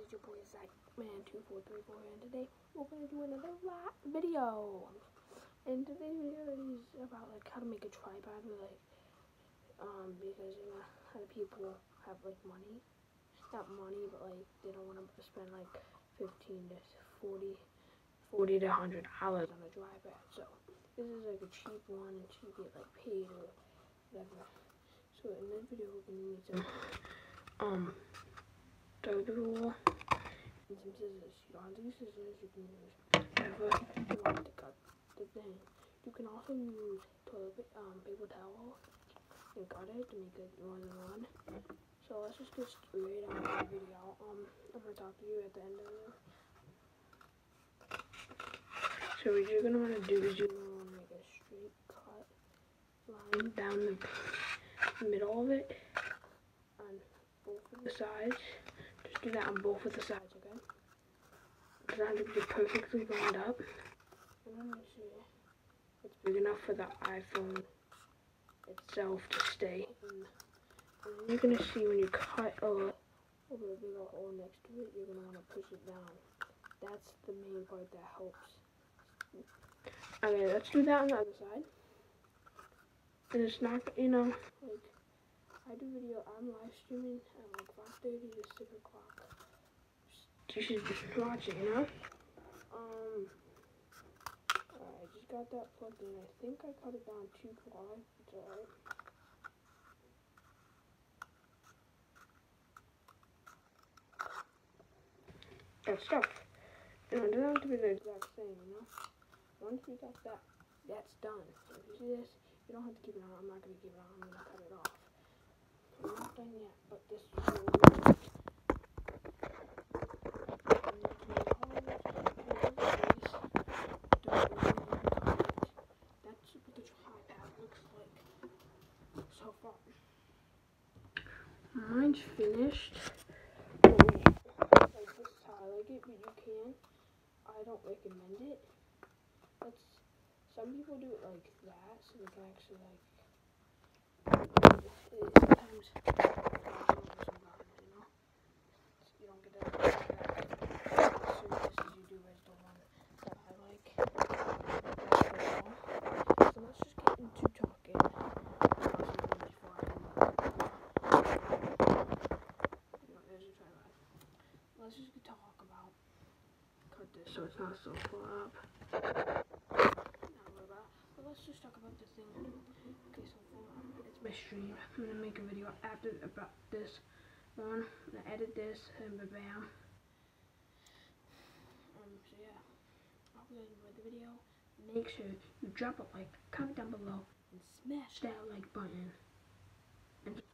is your boy ZachMan2434, and today we're gonna do another video. And today's video is about like how to make a tripod with because a lot of people have like money, not money, but like they don't want to spend like 15 to 40 to $100 on a tripod. So this is like a cheap one, and you get like paid or whatever. So in this video we're gonna need some thread rule and some scissors. You don't have to use scissors, you can use whatever you want to cut the thing. You can also use paper towel and cut it to make it more than one. So let's just get straight out of the video. I'm gonna talk to you at the end of it. So what you're gonna wanna do is you're gonna wanna make a straight cut line down the middle of it on both of the sides. Just do that on both of the sides, okay? It doesn't have to be perfectly lined up. And I'm gonna see it's big enough for the iPhone itself to stay in. And then you're gonna see when you cut over a big hole next to it, you're gonna wanna push it down. That's the main part that helps. Okay, let's do that on the other side. And it's not, like, I do video, I'm live streaming at like 5:30 to 6 o'clock. You should be watching, Alright, I just got that plugged in. I think I cut it down too far. It's alright. That's stuff. It doesn't have to be the exact same, Once you got that, that's done. So if you see this, you don't have to keep it on. I'm not going to keep it on. I'm going to cut it off. I'm not done yet, but this is really good. That's what the tripod looks like so far. Mine's finished. Like, this is how I like it, but you can. I don't recommend it. Some people do it like that, so they can actually like sometimes you don't get that service as you do as the one that I like. So let's just get into talking. Let's just talk about cut this so it's not so far up. Let's just talk about this thing. Okay, so it's my stream. I'm gonna make a video about this one. I'm gonna edit this and bam. So yeah, I hope you guys enjoyed the video. Make sure you drop a like, comment down below, and smash that like button. And